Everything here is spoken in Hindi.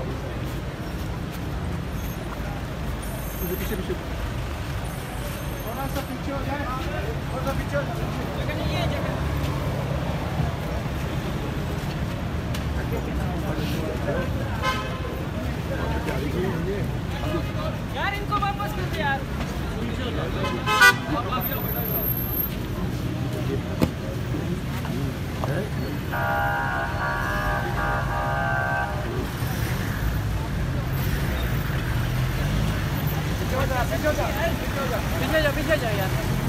पीछे पीछे थोड़ा सा पीछे हो जाए, थोड़ा सा पीछे हो जाए। जगह नहीं है, जगह यार, इनको वापस कर दे यार। पीछे जा यार।